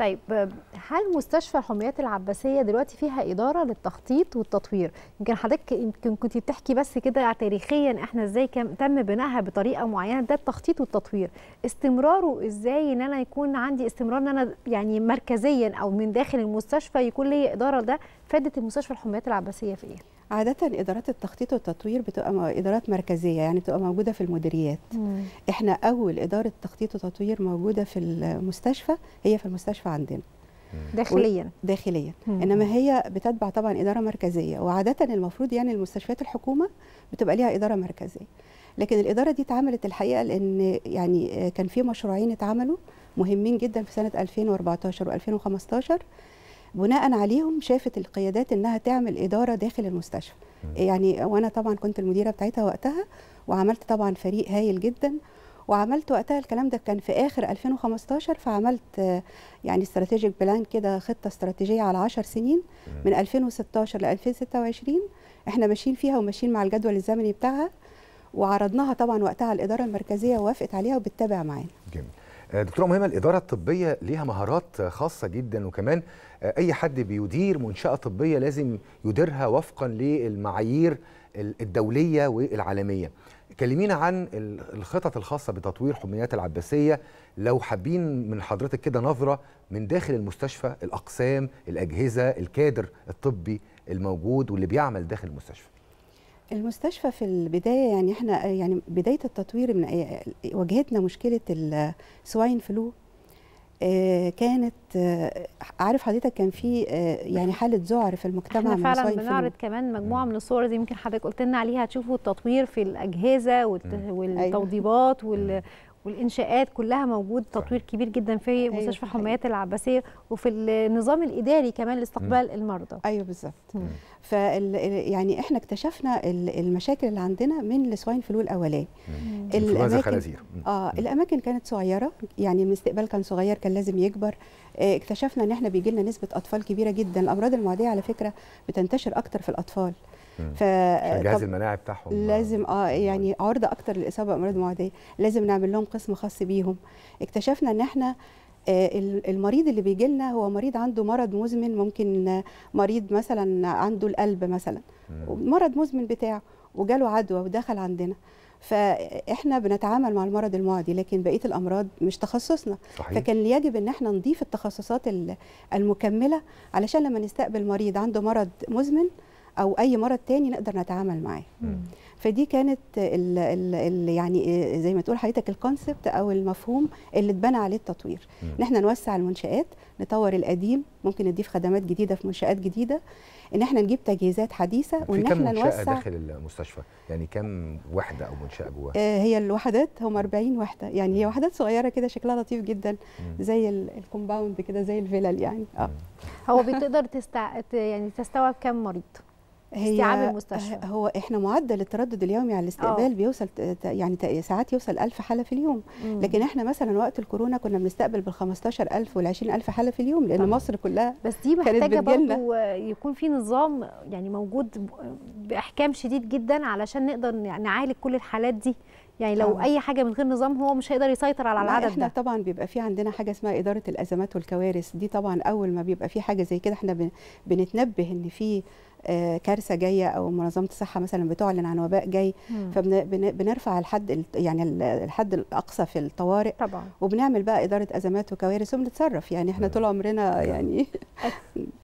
طيب هل مستشفى الحميات العباسية دلوقتي فيها إدارة للتخطيط والتطوير؟ يمكن حضرتك كنت بتحكي بس كده تاريخيا احنا ازاي تم بنائها بطريقة معينة، ده التخطيط والتطوير، استمراره ازاي ان انا يكون عندي استمرار ان انا يعني مركزيا او من داخل المستشفى يكون لي إدارة، ده فادت المستشفى الحميات العباسية في ايه؟ عادة إدارات التخطيط والتطوير بتبقى إدارات مركزية، يعني بتبقى موجودة في المديريات. إحنا أول إدارة تخطيط وتطوير موجودة في المستشفى هي في المستشفى عندنا داخليا. إنما هي بتتبع طبعا إدارة مركزية، وعادة المفروض يعني المستشفيات الحكومة بتبقى ليها إدارة مركزية. لكن الإدارة دي اتعملت الحقيقة لأن يعني كان في مشروعين اتعملوا مهمين جدا في سنة 2014 و2015، بناء عليهم شافت القيادات انها تعمل اداره داخل المستشفى. يعني وانا طبعا كنت المديره بتاعتها وقتها، وعملت طبعا فريق هايل جدا، وعملت وقتها الكلام ده كان في اخر 2015، فعملت يعني استراتيجيك بلان كده، خطه استراتيجيه على 10 سنين من 2016 ل 2026 احنا ماشيين فيها وماشيين مع الجدول الزمني بتاعها، وعرضناها طبعا وقتها على الاداره المركزيه ووافقت عليها وبتتابع معانا. جميل. دكتوره مهمه، الاداره الطبيه ليها مهارات خاصه جدا، وكمان اي حد بيدير منشاه طبيه لازم يديرها وفقا للمعايير الدوليه والعالميه. كلمينا عن الخطط الخاصه بتطوير حميات العباسيه، لو حابين من حضرتك كده نظره من داخل المستشفى، الاقسام، الاجهزه، الكادر الطبي الموجود واللي بيعمل داخل المستشفى. المستشفى في البدايه يعني احنا يعني بدايه التطوير من واجهتنا مشكله السواين فلو. كانت عارف حضرتك كان في يعني حاله ذعر في المجتمع احنا فعلا بنعرض كمان مجموعه من الصور دي، يمكن حضرتك قلت لنا عليها، تشوفوا التطوير في الاجهزه والتوضيبات والانشاءات كلها موجود، تطوير كبير جدا في مستشفى الحميات العباسيه، وفي النظام الاداري كمان لاستقبال المرضى. ايوه بالظبط. يعني احنا اكتشفنا المشاكل اللي عندنا من السواين فلو الاولاني. الاماكن كانت صغيره، يعني الاستقبال كان صغير، كان لازم يكبر. اكتشفنا ان احنا بيجي لنا نسبه اطفال كبيره جدا. الامراض المعديه على فكره بتنتشر اكتر في الاطفال، فالجهاز المناعي بتاعهم لازم يعني عرضه اكتر للاصابه بامراض معديه، لازم نعمل لهم قسم خاص بيهم. اكتشفنا ان احنا المريض اللي بيجي لنا هو مريض عنده مرض مزمن، ممكن مريض مثلا عنده القلب مثلا، مرض مزمن بتاعه وجاله عدوى ودخل عندنا، فاحنا بنتعامل مع المرض المعدي، لكن بقيه الامراض مش تخصصنا. صحيح. فكان يجب ان احنا نضيف التخصصات المكمله علشان لما نستقبل مريض عنده مرض مزمن او اي مرض تاني نقدر نتعامل معاه. فدي كانت يعني زي ما تقول حضرتك الكونسبت او المفهوم اللي اتبنى عليه التطوير، ان احنا نوسع المنشآت، نطور القديم، ممكن نضيف خدمات جديده في منشآت جديده، ان احنا نجيب تجهيزات حديثه، وان احنا نوسع. في كم منشأة داخل المستشفى؟ يعني كم وحده او منشأة جواها؟ هي الوحدات هم 40 وحده، يعني هي وحدات صغيره كده شكلها لطيف جدا، زي الكومباوند كده، زي الفيلل يعني. هو بتقدر يعني تستوعب كم مريض؟ استيعاب المستشفى؟ هو احنا معدل التردد اليومي على الاستقبال بيوصل يعني ساعات يوصل 1000 حالة في اليوم. لكن احنا مثلا وقت الكورونا كنا بنستقبل بال 15000 وال 20000 حالة في اليوم، لأن مصر كلها بس دي محتاجة برضه يكون في نظام يعني موجود بإحكام شديد جدا علشان نقدر نعالج كل الحالات دي. يعني لو أي حاجة من غير نظام هو مش هيقدر يسيطر على العدد احنا ده. طبعا بيبقى في عندنا حاجة اسمها إدارة الأزمات والكوارث، دي طبعا أول ما بيبقى في حاجة زي كده احنا بنتنبه إن في كارثه جايه، او منظمه الصحه مثلا بتعلن عن وباء جاي، فبنرفع الحد يعني الحد الاقصى في الطوارئ طبعا، وبنعمل بقى اداره ازمات وكوارث وبنتصرف. يعني احنا طول عمرنا يعني